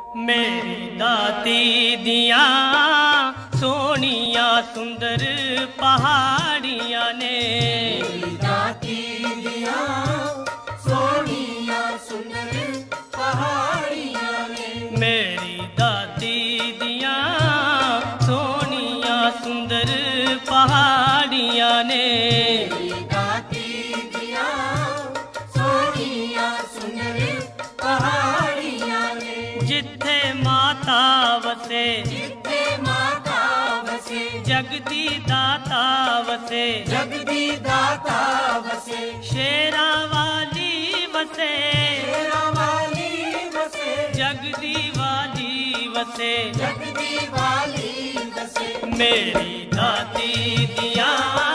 मेरी दाती दिया सोनिया सुंदर पहाड़ियां ने, मेरी दाती दिया सोनिया सुंदर पहाड़ियां ने, मेरी दाती दिया सोनिया सुंदर पहाड़ियां ने, मेरी दाती दिया सोनिया सुंदर पहाड़ियां ने। जिथे माता वसे, जिथे माता वसे, जगदी दाता वसे, जगदी दाता वसे, शेरा वाली वसे, शेरा वाली वसे, जगदी वाली वसे, जगदी वाली वसे। मेरी दाती दिया